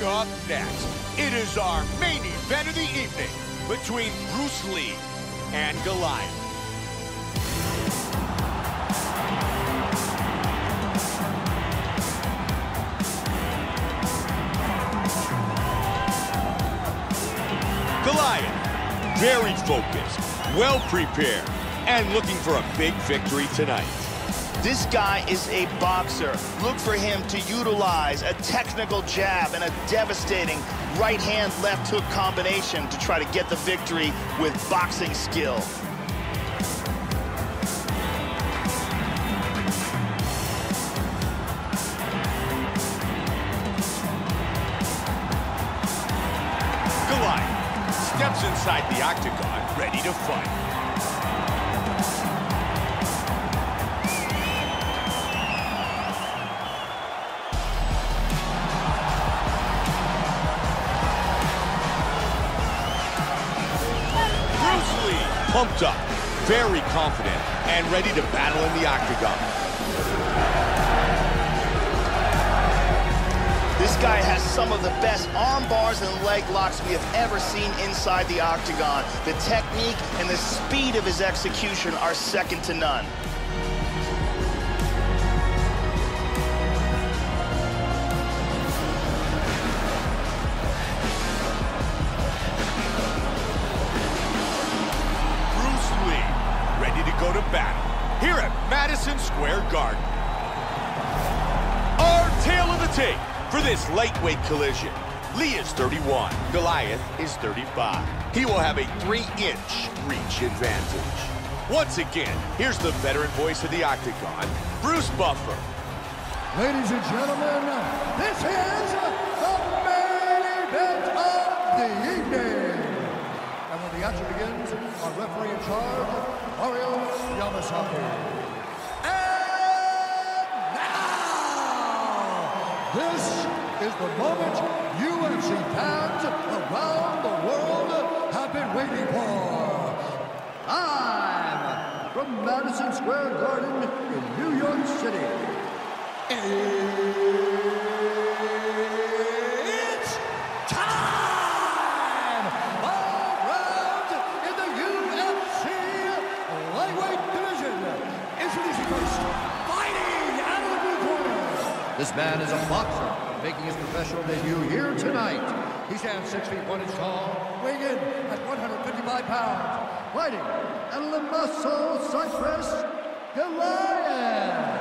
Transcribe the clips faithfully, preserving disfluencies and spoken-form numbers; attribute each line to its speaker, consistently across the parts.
Speaker 1: up next, it is our main event of the evening between Bruce Lee and Goliath. Goliath, very focused, well prepared, and looking for a big victory tonight.
Speaker 2: This guy is a boxer. Look for him to utilize a technical jab and a devastating right hand, left hook combination to try to get the victory with boxing skill.
Speaker 1: Goliath steps inside the octagon, ready to fight. Pumped up, very confident, and ready to battle in the octagon.
Speaker 2: This guy has some of the best arm bars and leg locks we have ever seen inside the octagon. The technique and the speed of his execution are second to none.
Speaker 1: Go to battle here at Madison Square Garden. Our tale of the tape for this lightweight collision. Lee is thirty-one, Goliath is thirty-five. He will have a three-inch reach advantage. Once again, here's the veteran voice of the octagon, Bruce Buffer.
Speaker 3: Ladies and gentlemen, this is the main event of the evening. And when the action begins, our referee in charge, Mario Yamasaki. And now, this is the moment U F C fans around the world have been waiting for. Live from Madison Square Garden in New York City. It's time! Five rounds in the U F C lightweight division. Introducing first, fighting out of the blue corner. This man is a boxer, making his professional debut here tonight. He stands six feet one inch tall, weighing in at one hundred fifty-five pounds, fighting out of the Muscle Cypress, Goliath.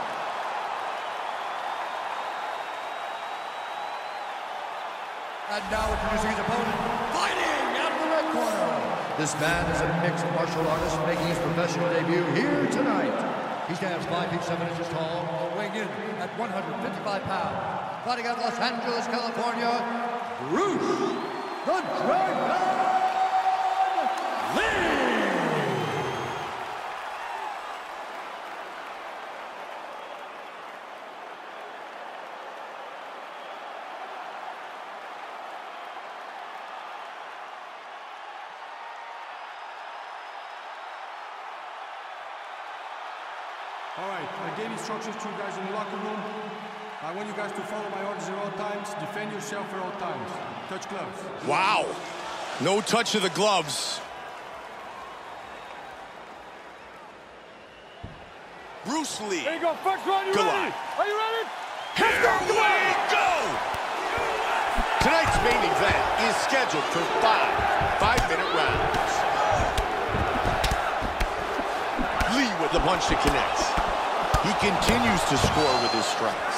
Speaker 3: And now introducing his opponent, fighting out of the red corner. This man is a mixed martial artist making his professional debut here tonight. He stands five feet seven inches tall, weighing in at one hundred fifty-five pounds. Fighting out of Los Angeles, California, Bruce the Dragon Lee.
Speaker 4: All right, I gave instructions to you guys in the locker room. I want you guys to follow my orders at all times. Defend yourself at all times. Touch gloves.
Speaker 1: Wow. No touch of the gloves. Bruce Lee.
Speaker 4: There you go. First round, you
Speaker 1: Goliath.
Speaker 4: ready? Are you ready?
Speaker 1: Here we go! Tonight's main event is scheduled for five five-minute rounds. Lee with the punch that connects. He continues to score with his strikes.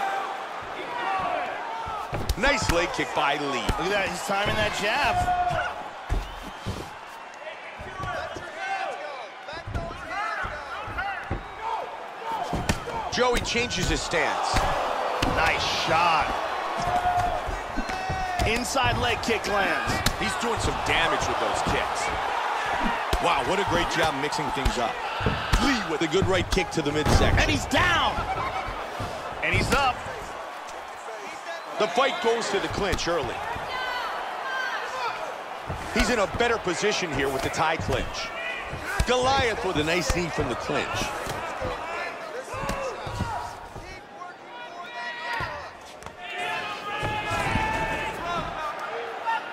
Speaker 1: Nice leg kick by Lee.
Speaker 2: Look at that, he's timing that jab.
Speaker 1: Joey changes his stance.
Speaker 2: Nice shot. Inside leg kick lands.
Speaker 1: He's doing some damage with those kicks. Wow, what a great job mixing things up. Lee with a good right kick to the midsection.
Speaker 2: And he's down. And he's up.
Speaker 1: The fight goes to the clinch early. He's in a better position here with the tie clinch. Goliath with a nice knee from the clinch.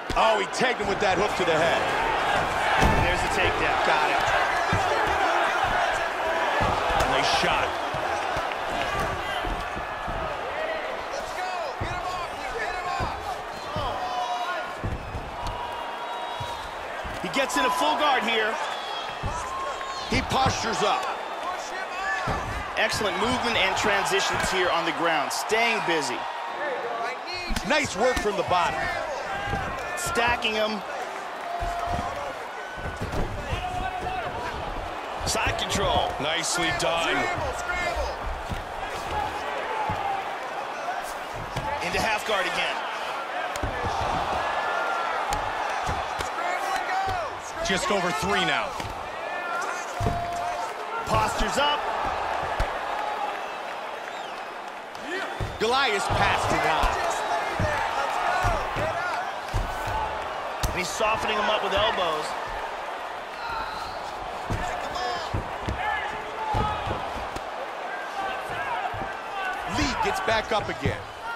Speaker 1: Oh, he tagged him with that hook to the head.
Speaker 2: There's the takedown.
Speaker 1: Got it. Nice shot.
Speaker 5: Let's go. Get him off you. Get him off.
Speaker 2: He gets in a full guard here.
Speaker 1: He postures up.
Speaker 5: Push him up.
Speaker 2: Excellent movement and transitions here on the ground. Staying busy.
Speaker 5: I need you.
Speaker 1: Nice work from the bottom.
Speaker 2: Stacking him. Side control.
Speaker 1: Nicely done.
Speaker 5: Scramble, scramble.
Speaker 2: Into half guard again.
Speaker 5: Scramble and go. Scramble.
Speaker 1: Just over three now.
Speaker 2: Postures up.
Speaker 1: Goliath passed it on.
Speaker 5: Just lay there. Let's go. Get up.
Speaker 2: And he's softening him up with elbows.
Speaker 1: Lee gets back up again.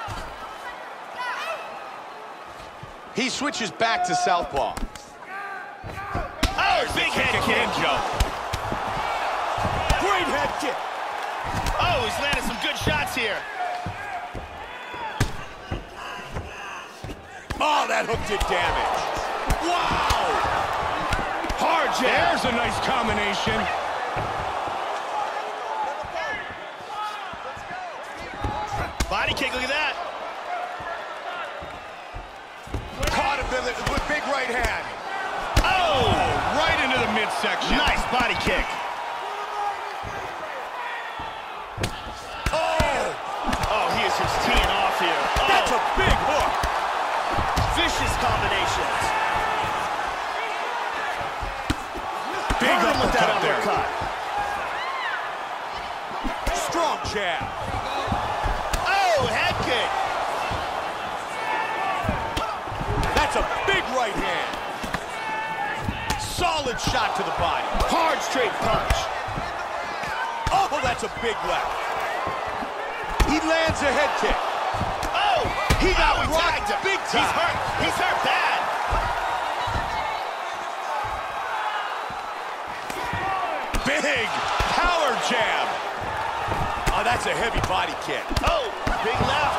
Speaker 1: He switches back to southpaw.
Speaker 2: Oh, big head kick.
Speaker 1: Great head kick.
Speaker 2: Oh, he's landed some good shots here.
Speaker 1: Oh, that hook did damage. Wow! Hard jab. There's a nice combination.
Speaker 2: Body kick, look at that.
Speaker 1: Caught him with big right hand.
Speaker 2: Oh!
Speaker 1: Right into the midsection.
Speaker 2: Nice body kick.
Speaker 1: Oh!
Speaker 2: Oh, he is just teeing off here. Oh,
Speaker 1: That's a big hook.
Speaker 2: vicious combinations.
Speaker 1: Big
Speaker 2: Hurt him with that
Speaker 1: uppercut there.
Speaker 2: uppercut.
Speaker 1: Strong jab.
Speaker 2: Oh, head kick.
Speaker 1: That's a big right hand. Solid shot to the body.
Speaker 2: Hard straight punch.
Speaker 1: Oh, that's a big left. He lands a head kick.
Speaker 2: Oh,
Speaker 1: He got
Speaker 2: oh, he
Speaker 1: rocked
Speaker 2: tagged him.
Speaker 1: big
Speaker 2: He's
Speaker 1: time.
Speaker 2: hurt. He's hurt bad.
Speaker 1: Big power jab. Oh, that's a heavy body kick.
Speaker 2: Oh, big left.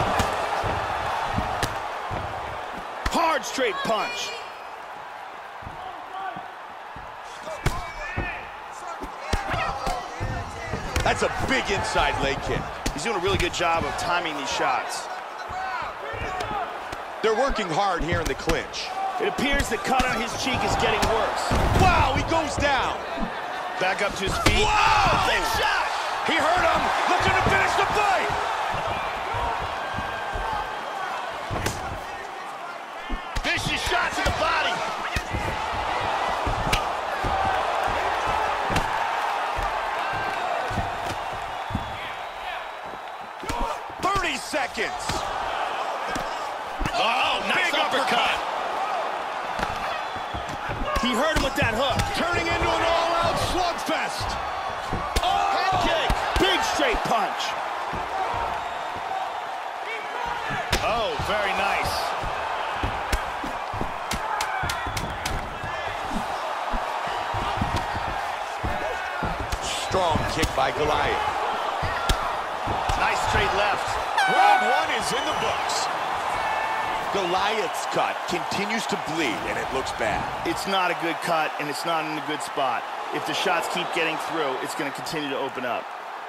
Speaker 2: Hard straight punch.
Speaker 1: That's a big inside leg kick.
Speaker 2: He's doing a really good job of timing these shots.
Speaker 1: They're working hard here in the clinch.
Speaker 2: It appears the cut on his cheek is getting worse.
Speaker 1: Wow, he goes down.
Speaker 2: Back up to his feet.
Speaker 1: Wow!
Speaker 2: Big shot!
Speaker 1: He hurt him, looking to finish the fight.
Speaker 2: Vicious shot to the body.
Speaker 1: thirty seconds.
Speaker 2: Oh, nice
Speaker 1: big
Speaker 2: uppercut. He hurt him with that hook.
Speaker 1: Turning into an all-out slugfest.
Speaker 2: Head kick. Big straight punch. Oh, very nice.
Speaker 1: Strong kick by Goliath.
Speaker 2: Nice straight left.
Speaker 1: Round one is in the books. Goliath's cut continues to bleed, and it looks bad.
Speaker 2: It's not a good cut, and it's not in a good spot. If the shots keep getting through, it's going to continue to open up.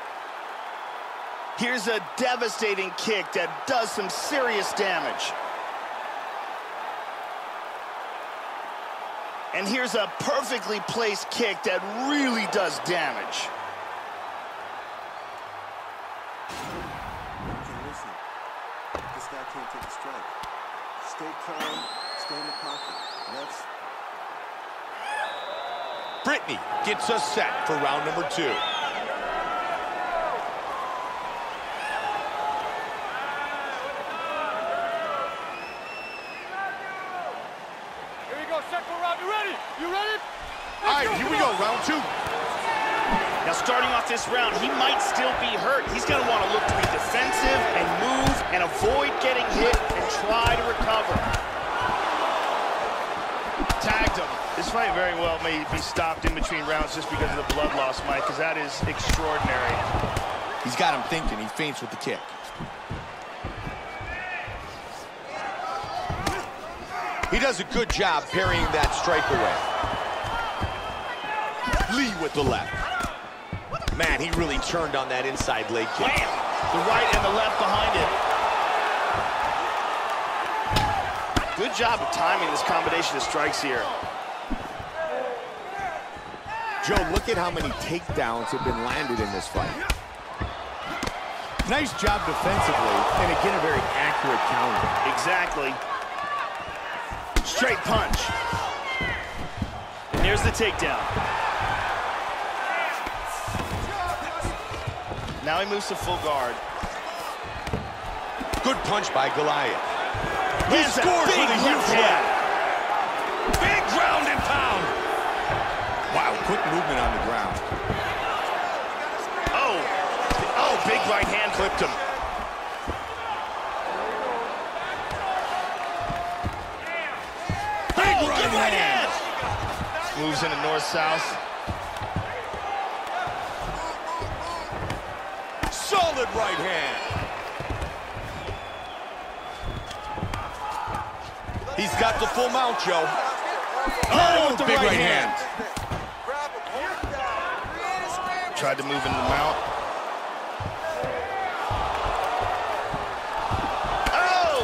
Speaker 2: Here's a devastating kick that does some serious damage. And here's a perfectly placed kick that really does damage.
Speaker 6: Okay, listen. This guy can't take a strike. Stay calm, stay in the pocket. That's...
Speaker 1: Brittany gets us set for round number two.
Speaker 4: Here we go, second round. You ready? You ready?
Speaker 1: All right, here we go, round two.
Speaker 2: Now, starting off this round, he might still be hurt. He's going to want to look to be defensive and move and avoid getting hit and try to recover. bout may be stopped in between rounds just because of the blood loss, Mike, because that is extraordinary.
Speaker 1: He's got him thinking. He feints with the kick. He does a good job parrying that strike away. Lee with the left. Man, he really turned on that inside leg kick.
Speaker 2: Bam! The right and the left behind it. Good job of timing this combination of strikes here.
Speaker 1: Joe, look at how many takedowns have been landed in this fight. Nice job defensively, and again, a very accurate counter.
Speaker 2: Exactly. Straight punch. And here's the takedown. Now he moves to full guard.
Speaker 1: Good punch by Goliath. He
Speaker 2: Lands a
Speaker 1: scores
Speaker 2: big
Speaker 1: with a huge
Speaker 2: left
Speaker 1: right.
Speaker 2: hand.
Speaker 1: Big ground and pound. Wow, quick movement on the ground.
Speaker 2: Oh, oh, big right hand clipped him.
Speaker 1: Big
Speaker 2: Oh,
Speaker 1: right,
Speaker 2: good right
Speaker 1: hand.
Speaker 2: hand. Moves into north-south.
Speaker 1: Solid right hand. He's got the full mount, Joe.
Speaker 2: Oh, with the
Speaker 1: big
Speaker 2: right,
Speaker 1: right
Speaker 2: hand.
Speaker 1: hand.
Speaker 2: Tried to move into the mount. Oh!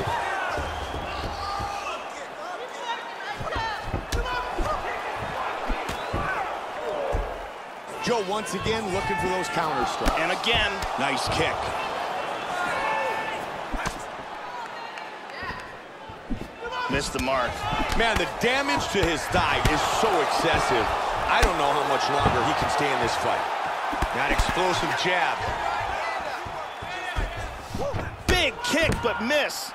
Speaker 1: Joe, once again, looking for those counter strikes.
Speaker 2: And again.
Speaker 1: Nice kick.
Speaker 2: Missed the mark.
Speaker 1: Man, the damage to his thigh is so excessive. I don't know how much longer he can stay in this fight. That explosive jab.
Speaker 2: Big kick, but miss.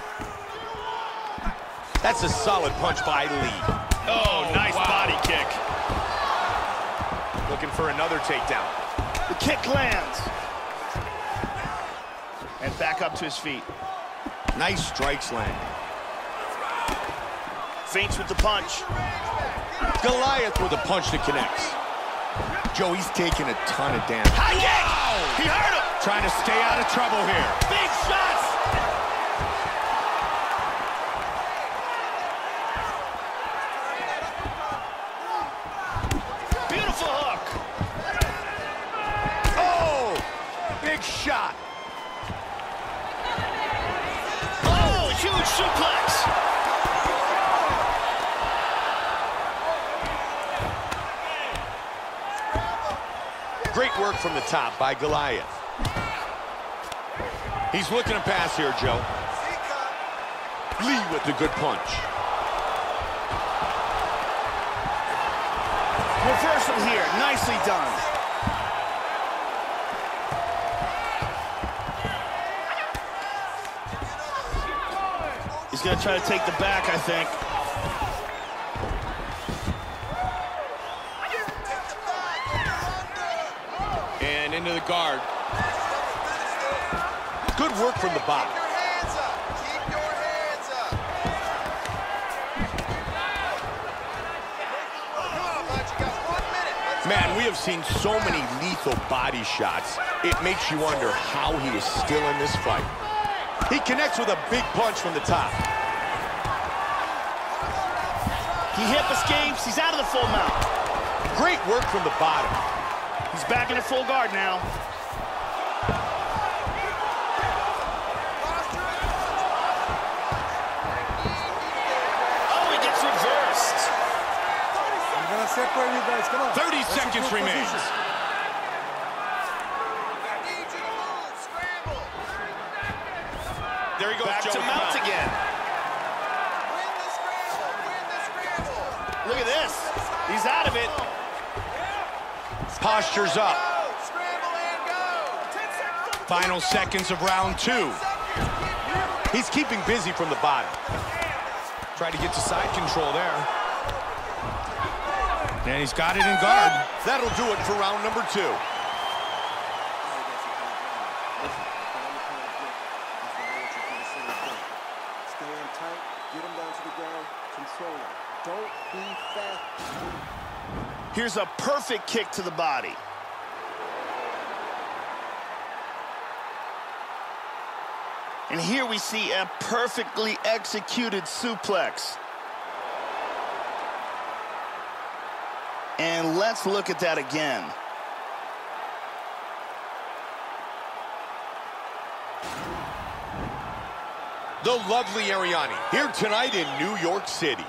Speaker 1: That's a solid punch by Lee.
Speaker 2: Oh, nice
Speaker 1: wow.
Speaker 2: body kick.
Speaker 1: Looking for another takedown.
Speaker 2: The kick lands. And back up to his feet.
Speaker 1: Nice strikes landing.
Speaker 2: Feints with the punch.
Speaker 1: Goliath with a punch that connects. Joe, he's taking a ton of damage.
Speaker 2: High kick! He hurt him!
Speaker 1: Trying to stay out of trouble here.
Speaker 2: Big shots! Beautiful hook!
Speaker 1: Oh! Big shot.
Speaker 2: Oh, huge suplex!
Speaker 1: Great work from the top by Goliath. He's looking to pass here, Joe. Lee with the good punch.
Speaker 2: Reversal here, nicely done. He's gonna try to take the back, I think.
Speaker 1: And into the guard. Good work from the bottom.
Speaker 5: Keep your hands up. Keep your hands up. Come on, bud. You got one minute. Let's
Speaker 1: Man,
Speaker 5: go.
Speaker 1: we have seen so many lethal body shots. It makes you wonder how he is still in this fight. He connects with a big punch from the top.
Speaker 2: He hip escapes, he's out of the full mount.
Speaker 1: Great work from the bottom.
Speaker 2: He's back in a full guard now. Oh, he gets reversed.
Speaker 4: I'm gonna separate you guys. Come on.
Speaker 1: thirty
Speaker 4: That's a
Speaker 1: seconds
Speaker 4: good
Speaker 1: remains.
Speaker 4: position.
Speaker 5: I need you to move. Scramble.
Speaker 1: There he goes,
Speaker 2: Back
Speaker 1: Joe.
Speaker 2: to mount again.
Speaker 5: Win the scramble. Win the scramble.
Speaker 2: Look at this. He's out of it.
Speaker 1: Postures up.
Speaker 5: Go. Scramble and go. ten seconds.
Speaker 1: Final seconds of round two. He's keeping busy from the bottom. Trying to get to side control there. And he's got it in guard. That'll do it for round number two.
Speaker 6: Stay in tight, get him down to the ground, control him. Don't be fast.
Speaker 2: Here's a perfect kick to the body. And here we see a perfectly executed suplex. And let's look at that again.
Speaker 1: The lovely Ariani, here tonight in New York City.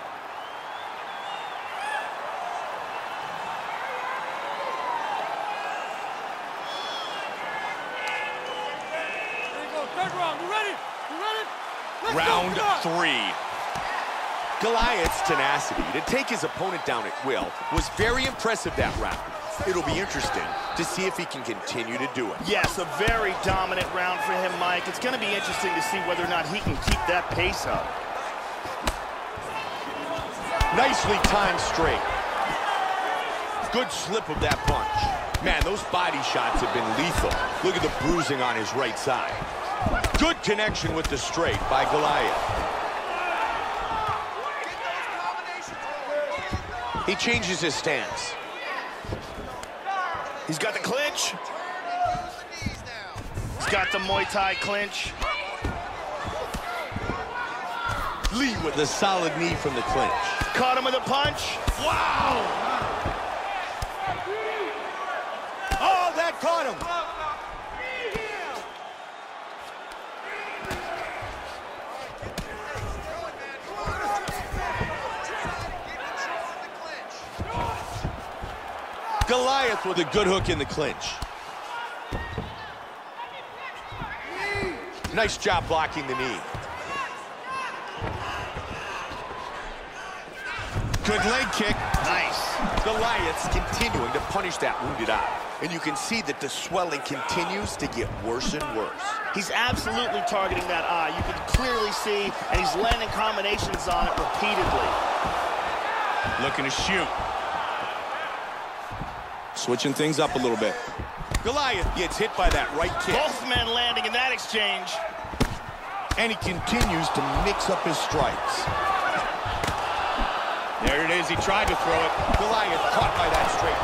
Speaker 4: Third round, you ready? You ready? Let's
Speaker 1: Round
Speaker 4: go.
Speaker 1: three. Goliath's tenacity to take his opponent down at will was very impressive that round. It'll be interesting to see if he can continue to do it.
Speaker 2: Yes, a very dominant round for him, Mike. It's going to be interesting to see whether or not he can keep that pace up.
Speaker 1: Nicely timed straight. Good slip of that punch. Man, those body shots have been lethal. Look at the bruising on his right side. Good connection with the straight by Goliath. He changes his stance.
Speaker 2: He's got the clinch. He's got the Muay Thai clinch.
Speaker 1: Lee with a solid knee from the clinch.
Speaker 2: Caught him with a punch.
Speaker 1: Wow! Oh, that caught him. Goliath with a good hook in the clinch. Nice job blocking the knee. Good leg kick.
Speaker 2: Nice.
Speaker 1: Goliath's continuing to punish that wounded eye. And you can see that the swelling continues to get worse and worse.
Speaker 2: He's absolutely targeting that eye. You can clearly see, and he's landing combinations on it repeatedly.
Speaker 7: Looking to shoot. Switching things up a little bit.
Speaker 1: Goliath gets hit by that right kick.
Speaker 2: Both men landing in that exchange.
Speaker 1: And he continues to mix up his strikes.
Speaker 7: There it is. He tried to throw it.
Speaker 1: Goliath caught by that straight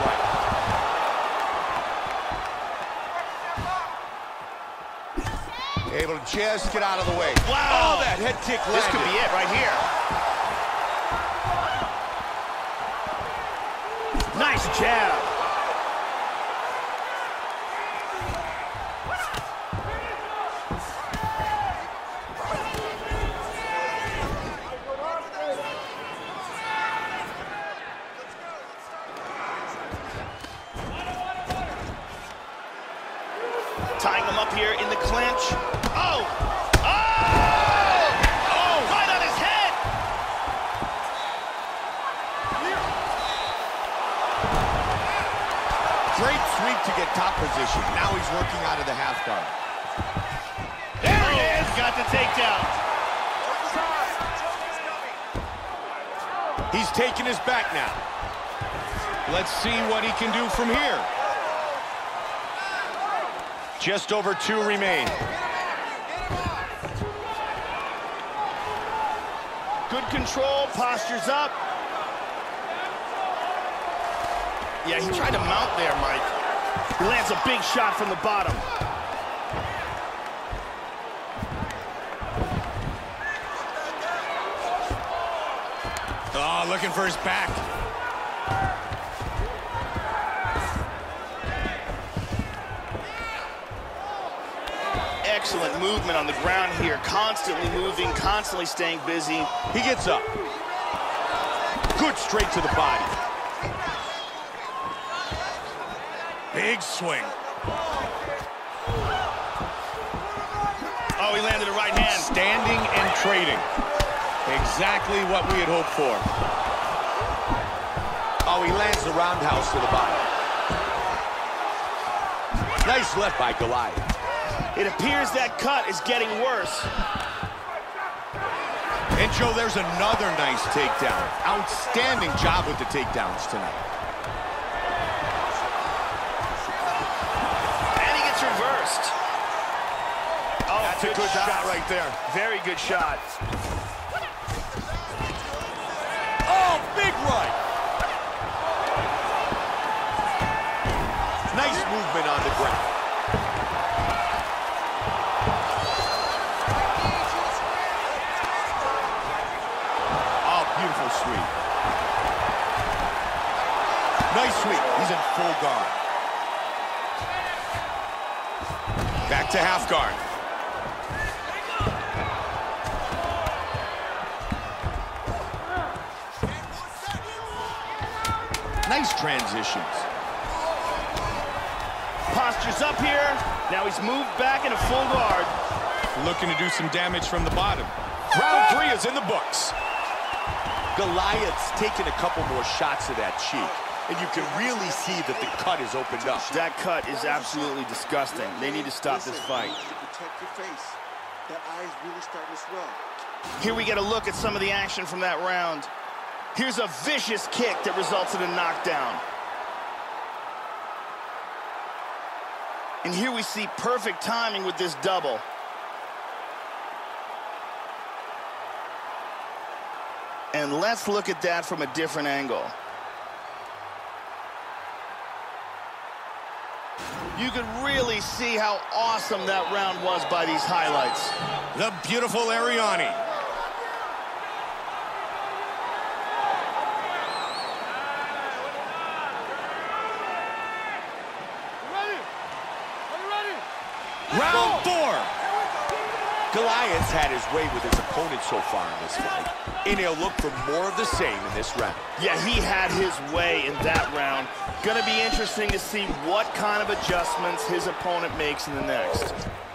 Speaker 1: right. Able to just get out of the way.
Speaker 2: Wow.
Speaker 1: Oh, that head kick landed.
Speaker 2: This could be it right here. Nice jab. Tying him up here in the clinch. Oh! Oh! Oh! Right on his head!
Speaker 1: Great sweep to get top position. Now he's working out of the half guard.
Speaker 2: There it is! Got the takedown.
Speaker 1: He's taking his back now.
Speaker 7: Let's see what he can do from here.
Speaker 1: Just over two remain.
Speaker 2: Good control, postures up. Yeah, he tried to mount there, Mike. He lands a big shot from the bottom.
Speaker 7: Oh, looking for his back.
Speaker 2: Excellent movement on the ground here. Constantly moving, constantly staying busy.
Speaker 1: He gets up. Good straight to the body.
Speaker 7: Big swing.
Speaker 2: Oh, he landed a right hand.
Speaker 7: Standing and trading. Exactly what we had hoped for.
Speaker 1: Oh, he lands the roundhouse to the body. Nice left by Goliath.
Speaker 2: It appears that cut is getting worse.
Speaker 1: And Joe, there's another nice takedown. Outstanding job with the takedowns tonight.
Speaker 2: And he gets reversed. Oh,
Speaker 1: That's a good shot right there.
Speaker 2: Very good shot.
Speaker 1: Oh, big right. Nice sweep. He's in full guard.
Speaker 7: Back to half guard.
Speaker 1: Nice transitions.
Speaker 2: Postures up here. Now he's moved back into full guard.
Speaker 7: Looking to do some damage from the bottom.
Speaker 1: Round three is in the books. Goliath's taking a couple more shots to that cheek, and you can really see that the cut is opened up.
Speaker 2: That cut is absolutely disgusting. They need to stop this fight.
Speaker 6: Protect your face. That eye is really starting to swell.
Speaker 2: Here we get a look at some of the action from that round. Here's a vicious kick that results in a knockdown. And here we see perfect timing with this double. And let's look at that from a different angle. You can really see how awesome that round was by these highlights.
Speaker 7: The beautiful Ariani. Round four.
Speaker 1: Goliath's had his way with his opponent so far in this fight, and he'll look for more of the same in this round.
Speaker 2: Yeah, he had his way in that round. Gonna be interesting to see what kind of adjustments his opponent makes in the next.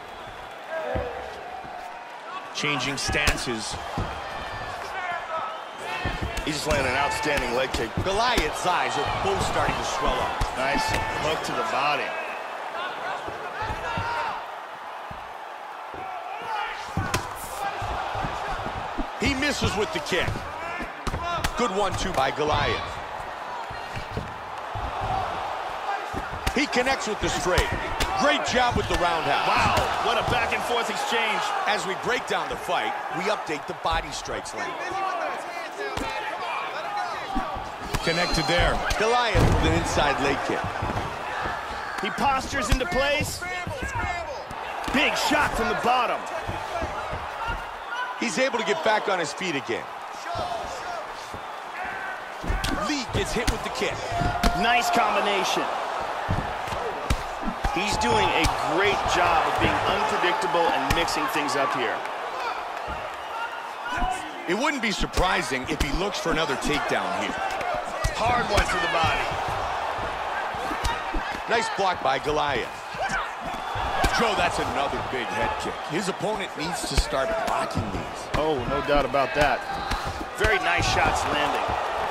Speaker 7: Changing stances.
Speaker 2: He's just landing an outstanding leg kick.
Speaker 1: Goliath's eyes are both starting to swell up.
Speaker 2: Nice hook to the body.
Speaker 1: He misses with the kick. Good one, two, by Goliath. He connects with the straight. Great job with the roundhouse.
Speaker 2: Wow, what a back and forth exchange.
Speaker 1: As we break down the fight, we update the body strikes line.
Speaker 7: Connected there.
Speaker 1: Goliath with an inside leg kick.
Speaker 2: He postures into place. Big shot from the bottom.
Speaker 1: He's able to get back on his feet again. Lee gets hit with the kick.
Speaker 2: Nice combination. He's doing a great job of being unpredictable and mixing things up here.
Speaker 7: It wouldn't be surprising if he looks for another takedown here.
Speaker 2: Hard one to the body.
Speaker 1: Nice block by Goliath. Joe, that's another big head kick. His opponent needs to start blocking these.
Speaker 2: Oh, no doubt about that. Very nice shots landing.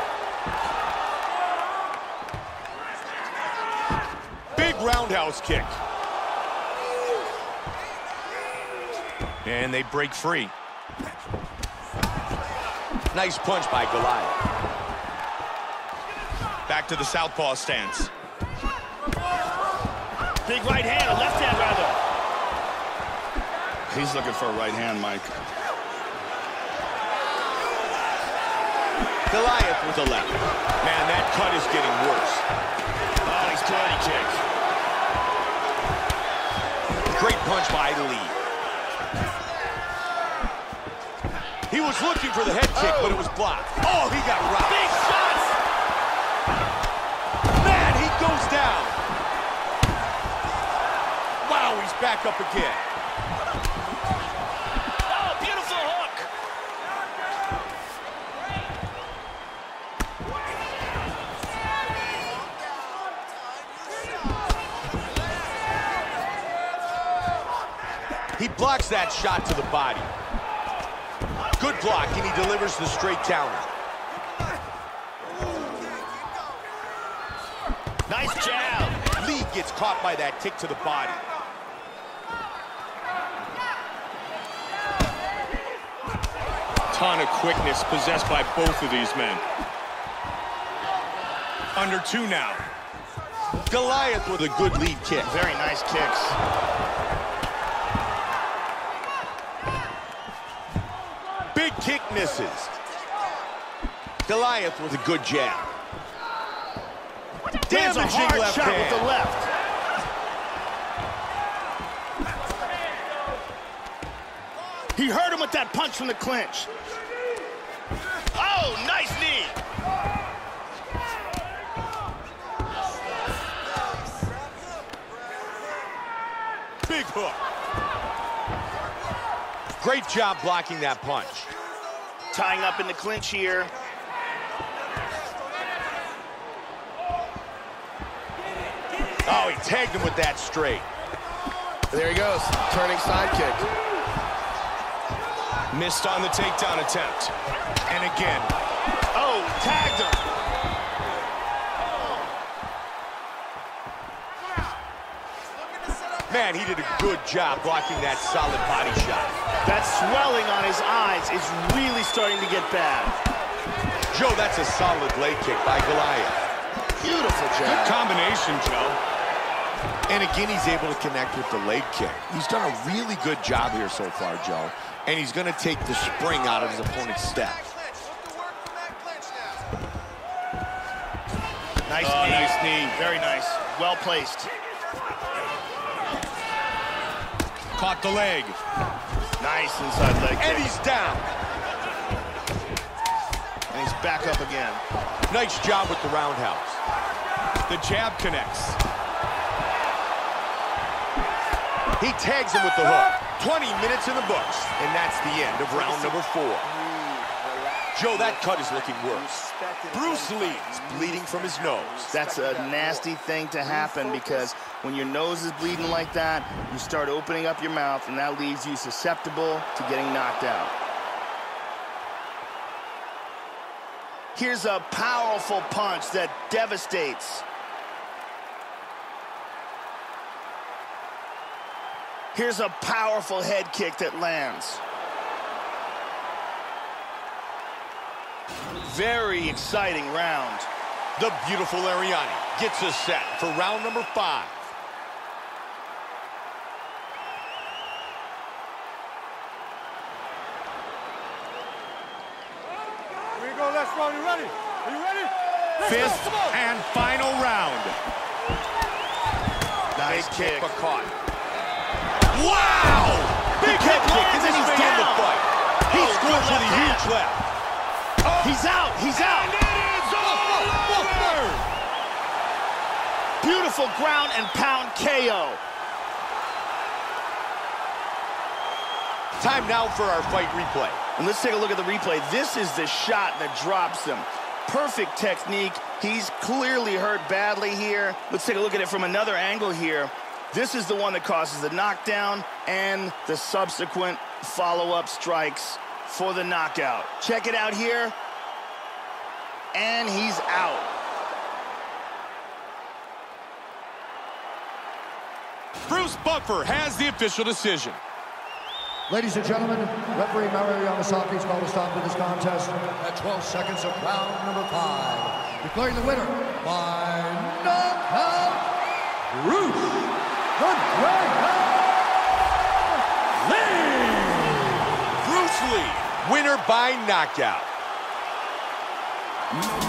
Speaker 1: Big roundhouse kick.
Speaker 7: And they break free.
Speaker 1: Nice punch by Goliath.
Speaker 7: Back to the southpaw stance.
Speaker 2: Big right hand, a left hand rather. He's looking for a right hand, Mike.
Speaker 1: Goliath with a left. Man, that cut is getting worse.
Speaker 2: Oh, he's body kick.
Speaker 1: Great punch by Lee. He was looking for the head kick, oh. but it was blocked. Oh, he got rocked.
Speaker 2: Big shots!
Speaker 1: Man, he goes down. Wow, he's back up again.
Speaker 2: Oh, beautiful hook.
Speaker 1: He blocks that shot to the body. Good block, and he delivers the straight counter.
Speaker 2: Nice jab.
Speaker 1: Lee gets caught by that kick to the body.
Speaker 7: Ton of quickness possessed by both of these men. Under two now.
Speaker 1: Goliath with a good lead kick.
Speaker 2: Very nice kicks.
Speaker 1: Big kick misses. Goliath with a good jab.
Speaker 2: Damaging a hard
Speaker 1: left
Speaker 2: shot
Speaker 1: hand.
Speaker 2: with the left. He hurt him with that punch from the clinch. Oh, nice knee.
Speaker 1: Right hook. Great job blocking that punch.
Speaker 2: Tying up in the clinch here.
Speaker 1: Oh, he tagged him with that straight.
Speaker 8: There he goes, turning sidekick.
Speaker 7: Missed on the takedown attempt. And again.
Speaker 2: Oh, tagged him.
Speaker 1: Man, he did a good job blocking that solid body shot.
Speaker 2: That swelling on his eyes is really starting to get bad.
Speaker 1: Joe, that's a solid leg kick by Goliath.
Speaker 2: Beautiful
Speaker 7: Good
Speaker 2: jab.
Speaker 7: combination, Joe.
Speaker 1: And again, he's able to connect with the leg kick. He's done a really good job here so far, Joe. And he's going to take the spring out of his opponent's step.
Speaker 2: Nice
Speaker 7: Oh,
Speaker 2: knee.
Speaker 7: nice knee.
Speaker 2: Very nice. Well placed.
Speaker 7: Caught the leg.
Speaker 2: Nice inside leg kick.
Speaker 1: And he's down.
Speaker 2: And he's back up again.
Speaker 1: Nice job with the roundhouse.
Speaker 7: The jab connects.
Speaker 1: He tags him with the hook. twenty minutes in the books. And that's the end of round number four. Joe, that cut is looking worse. Bruce Lee's bleeding from his nose.
Speaker 2: That's a nasty thing to happen because when your nose is bleeding like that, you start opening up your mouth, and that leaves you susceptible to getting knocked out. Here's a powerful punch that devastates. Here's a powerful head kick that lands. Very exciting round.
Speaker 1: The beautiful Ariani gets us set for round number five.
Speaker 4: Here we go, let's roll. You ready? Are you ready?
Speaker 7: Fifth and final round.
Speaker 2: Nice
Speaker 1: Big
Speaker 2: kick.
Speaker 1: kick, but caught. Wow! Big head kick, and then he's done the fight. He
Speaker 2: Oh,
Speaker 1: scores
Speaker 2: good
Speaker 1: with a
Speaker 2: left
Speaker 1: huge
Speaker 2: hand.
Speaker 1: left.
Speaker 2: He's out. He's out.
Speaker 1: And it is over!
Speaker 2: Beautiful ground and pound K O.
Speaker 1: Time now for our fight replay.
Speaker 2: And let's take a look at the replay. This is the shot that drops him. Perfect technique. He's clearly hurt badly here. Let's take a look at it from another angle here. This is the one that causes the knockdown and the subsequent follow-up strikes for the knockout. Check it out here. And he's out.
Speaker 1: Bruce Buffer has the official decision.
Speaker 3: Ladies and gentlemen, referee Mario Yamasaki has called a stop to this contest at twelve seconds of round number five. Declaring the winner by knockout, Bruce the Dragon Lee.
Speaker 1: Bruce Lee, winner by knockout.